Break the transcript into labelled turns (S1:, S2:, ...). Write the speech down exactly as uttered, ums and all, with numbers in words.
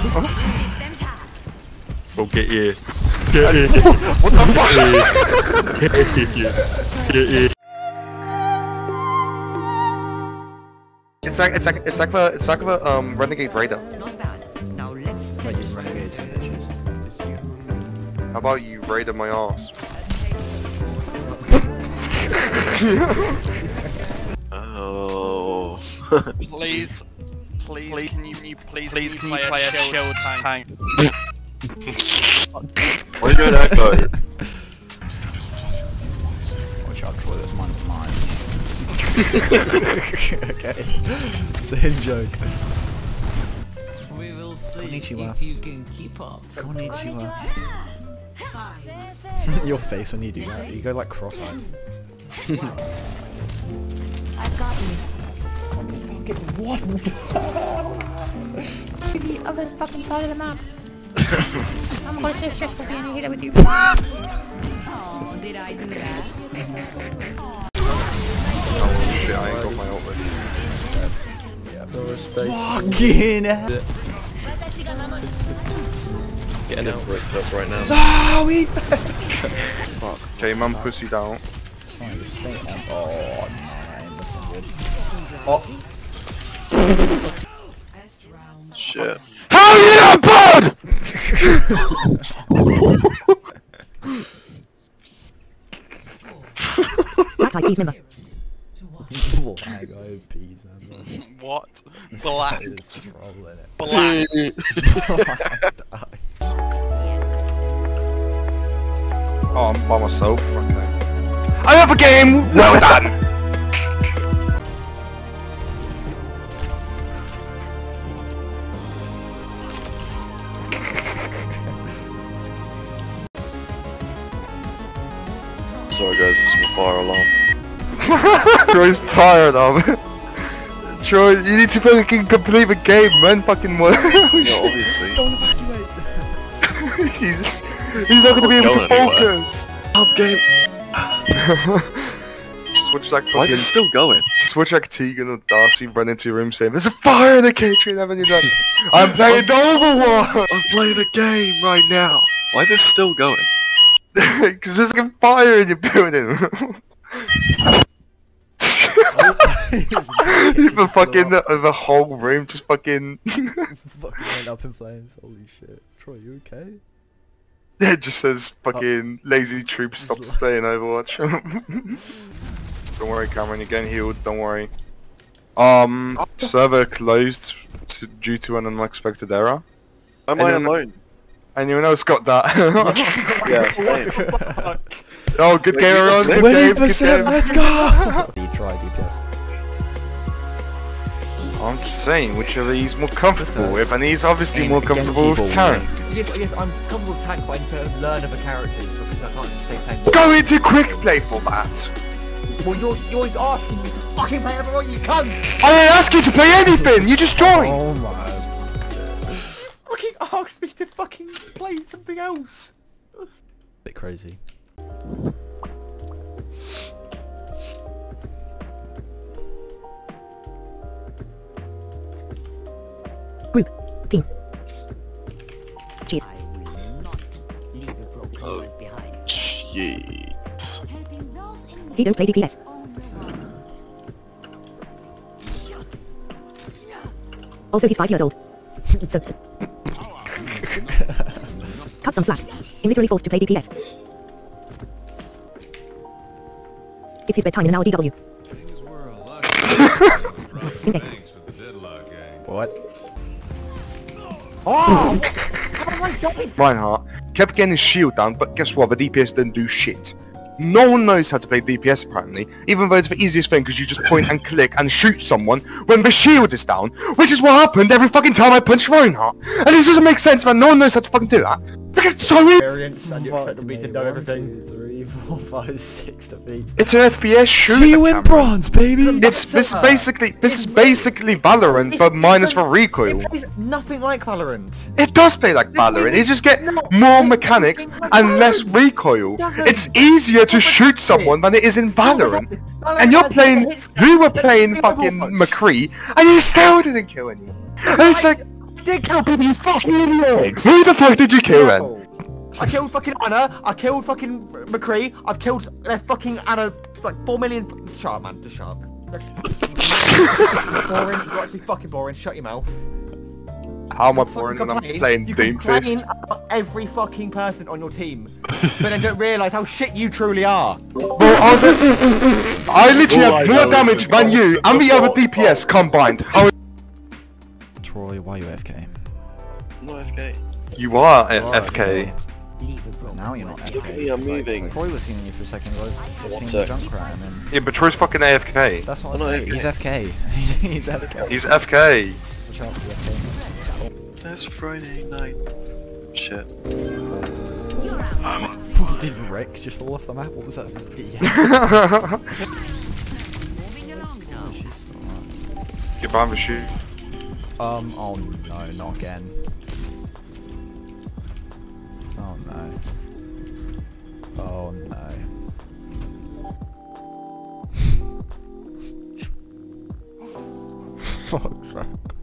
S1: Go get here. Get here.
S2: What the fuck?
S1: Get here. Get here.
S2: It's like it's like it's like the it's like the um Renegade Raider.
S3: Not bad. Now let's
S4: Might use renegades and bitches.
S2: How about you Raider my ass?
S5: Oh.
S6: Please, please, please, can you, can you please, please, can you play, play a shield tank? tank?
S5: Why are you doing echo?
S4: Watch out, Troy, that's mine. mine. Okay. Same joke.
S3: We will see
S4: Konnichiwa.
S3: if you can keep up.
S4: Konnichiwa. Your face when you do that, you go like cross-eyed.
S7: I've got you.
S4: What?
S7: To the other fucking side of the map. I'm gonna so stressful being here with you.
S3: Oh, did I do that?
S2: Oh shit, I ain't got my ult ready.
S1: So respect.
S4: Fucking hell.
S5: Getting it bricked up right now.
S4: No, we
S2: Fuck. J-man pussy down.
S4: It's fine, just stay on. Oh, no, I ain't looking good. Oh.
S5: Shit.
S2: How you not bad?
S7: Black Eyed Peas member.
S4: Black Eyed Peas member.
S6: What? Black.
S4: This is trouble in it.
S6: Black.
S2: Oh, I'm by myself. Okay. I have a game. Well done.
S5: Sorry guys, this is my fire alarm.
S2: Troy's fired up. Troy, you need to fucking complete the game, man. Fucking what?
S5: Yeah, obviously.
S4: Don't evacuate.
S2: he's, he's not gonna be able to
S5: Going anywhere.
S2: focus.
S5: Up game.
S2: Just watch like
S5: Why is
S2: fucking.
S5: it still going?
S2: Just watch like Tegan or Darcy run into your room saying, "There's a fire in the kitchen," and then you're like, "I'm playing Overwatch."
S5: I'm playing a game right now. Why is it still going?
S2: Because there's like a fire in your building. the fucking the, the whole room just fucking
S4: Fucking went up in flames. Holy shit. Troy, you okay?
S2: it just says fucking lazy troops stop
S4: It's like-
S2: playing Overwatch. Don't worry, Cameron, you're getting healed. Don't worry. Um, server closed to, due to an unexpected error.
S5: Am I
S2: Anyone-
S5: alone?
S2: Anyone else got that?
S5: Yeah, same.
S2: Oh, good
S5: Wait,
S2: game,
S5: you got
S2: everyone.
S5: same?
S2: Good
S4: twenty
S2: game. Good
S4: percent,
S2: game.
S4: let's go! You try D P S.
S2: I'm just saying, which of these more comfortable
S4: Because-
S2: with, and he's obviously
S4: Aim
S2: more
S4: Genji
S2: comfortable with
S4: ball,
S2: tank.
S8: Yes, yes, I'm comfortable with tank, but I need to learn other characters because I can't just take tank.
S2: Go into quick play for that.
S8: Well, you're, you're always asking me to fucking play everyone you can.
S2: I didn't ask you to play anything. You just joined.
S4: Oh my.
S8: Fucking ask me to fucking play something else.
S4: Bit crazy.
S7: Group. Team. Cheese.
S3: I will not leave a broken
S5: Oh.
S3: world behind.
S5: Jeez.
S7: He don't play D P S. Also, he's five years old. So. Cut some slack. I'm literally forced to play D P S. It's his bedtime in an hour D W. Okay.
S4: What?
S8: Oh!
S2: Reinhardt kept getting his shield down, but guess what? The D P S didn't do shit. No one knows how to play D P S apparently, even though it's the easiest thing because you just point and click and shoot someone when the shield is down, which is what happened every fucking time I punched Reinhardt. And this doesn't make sense, man. No one knows how to fucking do that because it's so easy.
S8: Experience and you expect me to know everything.
S4: One, two, three, four, five, six defeats.
S2: It's an F P S shooter.
S4: See you in
S2: Cameron.
S4: bronze, baby!
S2: It's this is basically this is basically Valorant, but minus the recoil.
S8: It plays nothing like Valorant.
S2: It does play like Valorant. It just get more mechanics and less recoil. It's easier to shoot someone than it is in Valorant. And you're playing, you were playing fucking McCree, and you still didn't kill anyone. And it's like,
S8: did kill people, you fucking idiots!
S2: Who the fuck did you kill then?
S8: I killed fucking Anna, I killed fucking McCree, I've killed uh, fucking Anna, like four million... Shut up, man, just shut up. Boring, you're actually fucking boring, shut your mouth.
S2: How am I
S8: Fucking
S2: boring when I'm
S8: complain-
S2: playing
S8: you
S2: Doom
S8: complain
S2: Fist?
S8: about every fucking person on your team, but then don't realise how shit you truly are.
S2: Well, I was I literally
S1: All I
S2: have
S1: know
S2: more
S1: is
S2: damage
S1: the
S2: than you and the other D P S combined. How
S4: Troy, why are you A F K?
S5: No F K.
S2: you are
S4: You are
S2: F K.
S4: But now you're not A F K.
S5: Look at me, I'm
S4: It's like-
S5: moving.
S4: Troy was healing you for a second ago, just
S5: One
S4: healing the
S5: sec.
S4: Junkrat, and then...
S2: Yeah, but Troy's fucking A F K.
S4: That's what
S5: I'm
S4: I
S5: not
S4: say, he's A F K. He's A F K.
S2: He's F K.
S4: Watch out for the A F K-ness.
S5: That's Friday night. Shit.
S4: Did Rick just fall off the map? What was that? D-
S3: Moving along now.
S4: She's alright.
S2: Get behind the shoe.
S4: Um, oh no, not again. Oh no. Oh no. Fuck's sake.